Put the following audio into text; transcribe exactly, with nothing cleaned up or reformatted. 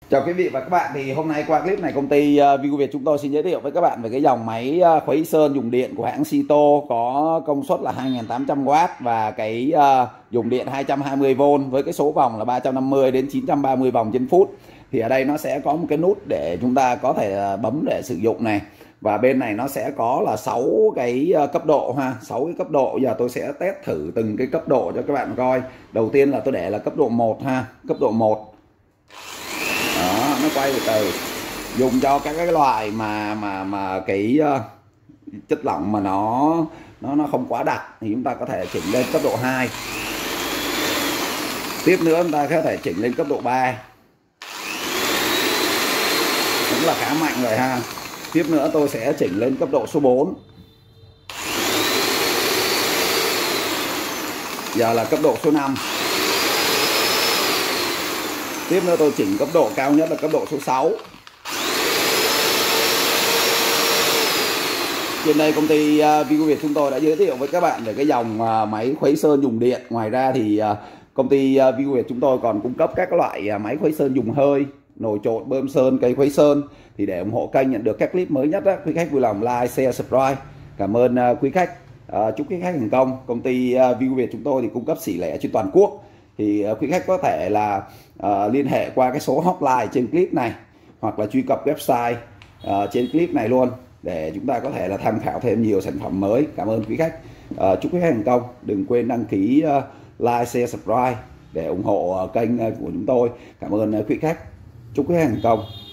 Chào quý vị và các bạn, thì hôm nay qua clip này công ty uh, Vigo Việt chúng tôi xin giới thiệu với các bạn về cái dòng máy uh, khuấy sơn dùng điện của hãng Sito, có công suất là hai nghìn tám trăm oát và cái uh, dùng điện hai trăm hai mươi vôn với cái số vòng là ba trăm năm mươi đến chín trăm ba mươi vòng trên phút. Thì ở đây nó sẽ có một cái nút để chúng ta có thể uh, bấm để sử dụng này. Và bên này nó sẽ có là sáu cái uh, cấp độ ha, sáu cái cấp độ. Giờ tôi sẽ test thử từng cái cấp độ cho các bạn coi. Đầu tiên là tôi để là cấp độ một ha, cấp độ một. Đó, nó quay từ từ, dùng cho các cái loại mà mà mà cái uh, chất lỏng mà nó nó nó không quá đặc thì chúng ta có thể chỉnh lên cấp độ hai. Tiếp nữa chúng ta có thể chỉnh lên cấp độ ba, cũng là khá mạnh rồi ha. Tiếp nữa tôi sẽ chỉnh lên cấp độ số bốn. Giờ là cấp độ số năm. Tiếp nữa tôi chỉnh cấp độ cao nhất là cấp độ số sáu. Trên đây công ty Vigo Việt chúng tôi đã giới thiệu với các bạn về cái dòng máy khuấy sơn dùng điện. Ngoài ra thì công ty Vigo Việt chúng tôi còn cung cấp các loại máy khuấy sơn dùng hơi, nồi trộn, bơm sơn, cây khuấy sơn. Thì để ủng hộ kênh nhận được các clip mới nhất đó, quý khách vui lòng like, share, subscribe. Cảm ơn quý khách. Chúc quý khách thành công. Công ty Vigo Việt chúng tôi thì cung cấp xỉ lẻ trên toàn quốc. Thì quý khách có thể là uh, liên hệ qua cái số hotline trên clip này, hoặc là truy cập website uh, trên clip này luôn, để chúng ta có thể là tham khảo thêm nhiều sản phẩm mới. Cảm ơn quý khách. Uh, chúc quý khách thành công. Đừng quên đăng ký uh, like, share, subscribe để ủng hộ uh, kênh uh, của chúng tôi. Cảm ơn uh, quý khách. Chúc quý khách thành công.